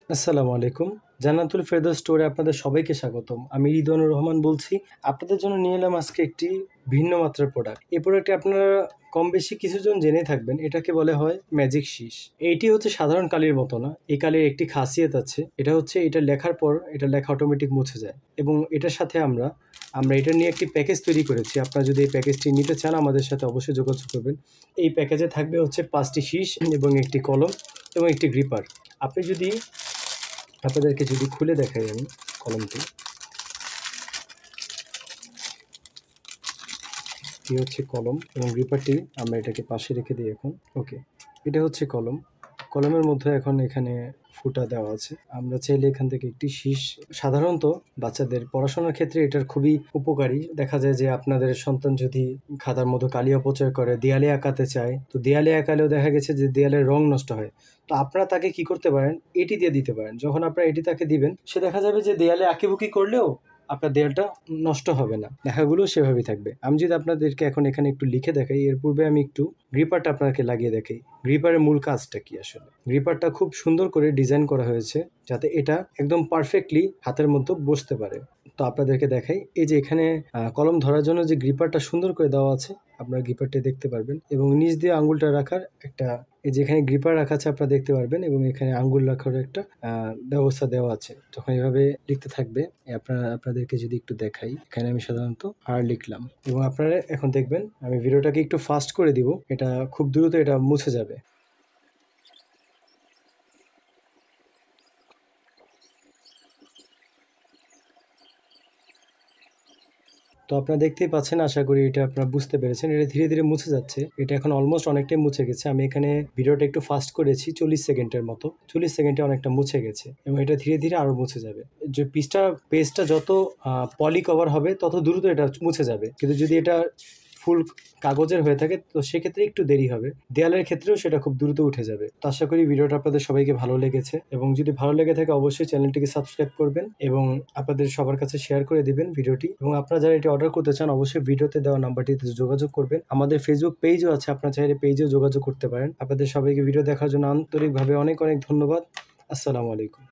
আসসালামু আলাইকুম। জান্নাতুল ফেরদৌস স্টোরে আপনাদের সবাইকে স্বাগতম। আমি রিদওয়ানুর রহমান বলছি। আপনাদের জন্য নিয়ে এলাম আজকে একটি ভিন্ন মাত্রার প্রোডাক্ট। এই প্রোডাক্টটি আপনারা কম বেশি কিছুজন জেনেই থাকবেন। এটাকে বলা হয় ম্যাজিক শীষ। এইটি হচ্ছে সাধারণ কালির মতো না। এই কালির একটি খাসিয়ত আছে। এটা হচ্ছে এটা লেখার পর এটা লেখা অটোমেটিক মুছে যায় এবং এটার সাথে আমরা এটা নিয়ে একটি প্যাকেজ তৈরি করেছি। আপনারা যদি এই প্যাকেজটি নিতে চান আমাদের সাথে অবশ্যই যোগাযোগ করবেন। এই প্যাকেজে থাকবে হচ্ছে 5টি শীষ এবং একটি কলম এবং একটি গ্রিপার। আপনি যদি আপনাদেরকে যদি খুলে দেখাই আমি কলমটি, এই হচ্ছে কলম এবং গ্রিপারটি আমরা এটাকে পাশে রেখে দিই এখন। ওকে, এটা হচ্ছে কলম। কলমের মধ্যে এখন এখানে ফুটা দেওয়া আছে। আমরা চাইলে এখান থেকে একটি শীষ, সাধারণত বাচ্চাদের পড়াশোনার ক্ষেত্রে এটার খুবই উপকারী। দেখা যায় যে আপনাদের সন্তান যদি খাতার মধ্যে কালি অপচয় করে, দেয়ালে আঁকাতে চায়, তো দেয়ালে আঁকালেও দেখা গেছে যে দেয়ালের রং নষ্ট হয়। তো আপনারা তাকে কি করতে পারেন, এটি দিয়ে দিতে পারেন। যখন আপনারা এটি তাকে দিবেন, সে দেখা যাবে যে দেয়ালে আঁকিবুকি করলেও আপনার দেয়ালটা নষ্ট হবে না, লেখাগুলো সেভাবেই থাকবে। আমি যদি আপনাদেরকে এখন এখানে একটু লিখে দেখাই, এর পূর্বে আমি একটু গ্রিপারটা আপনাকে লাগিয়ে দেখাই। গ্রিপারের মূল কাজটা কি আসলে? গ্রিপারটা খুব সুন্দর করে ডিজাইন করা হয়েছে যাতে এটা একদম পারফেক্টলি হাতের মধ্যে বসতে পারে। তো আপনাদেরকে দেখাই, এই যে এখানে কলম ধরার জন্য যে গ্রিপারটা সুন্দর করে দেওয়া আছে, আপনারা গ্রিপারটি দেখতে পারবেন এবং নিচ দিয়ে আঙ্গুলটা রাখার একটা, এই যে এখানে গ্রিপার রাখা আছে আপনারা দেখতে পারবেন এবং এখানে আঙ্গুল রাখার একটা ব্যবস্থা দেওয়া আছে। যখন এভাবে লিখতে থাকবে, আপনাদেরকে যদি একটু দেখাই, এখানে আমি সাধারণত আর লিখলাম এবং আপনারা এখন দেখবেন আমি ভিডিওটাকে একটু ফাস্ট করে দিব, এটা খুব দ্রুত এটা মুছে যাবে। তো আপনারা দেখতেই পাচ্ছেন, আশা করি এটা আপনারা বুঝতে পেরেছেন। এটা ধীরে ধীরে মুছে যাচ্ছে। এটা এখন অলমোস্ট অনেকটাই মুছে গেছে। আমি এখানে ভিডিওটা একটু ফাস্ট করেছি 40 সেকেন্ডের মতো। 40 সেকেন্ডে অনেকটা মুছে গেছে এবং এটা ধীরে ধীরে আরও মুছে যাবে। যে পেজটা যত পলি কভার হবে তত দ্রুত এটা মুছে যাবে। কিন্তু যদি এটা ফুল কাগজের হয়ে থাকে তো সেক্ষেত্রে একটু দেরি হবে। দেয়ালের ক্ষেত্রেও সেটা খুব দ্রুত উঠে যাবে। তো আশা করি ভিডিওটা আপনাদের সবাইকে ভালো লেগেছে এবং যদি ভালো লেগে থাকে অবশ্যই চ্যানেলটিকে সাবস্ক্রাইব করবেন এবং আপনাদের সবার কাছে শেয়ার করে দিবেন ভিডিওটি। এবং আপনারা যারা এটি অর্ডার করতে চান অবশ্যই ভিডিওতে দেওয়া নাম্বারটিতে যোগাযোগ করবেন। আমাদের ফেসবুক পেজও আছে, আপনারা চাইলে পেজেও যোগাযোগ করতে পারেন। আপনাদের সবাইকে ভিডিও দেখার জন্য আন্তরিকভাবে অনেক অনেক ধন্যবাদ। আসসালামু আলাইকুম।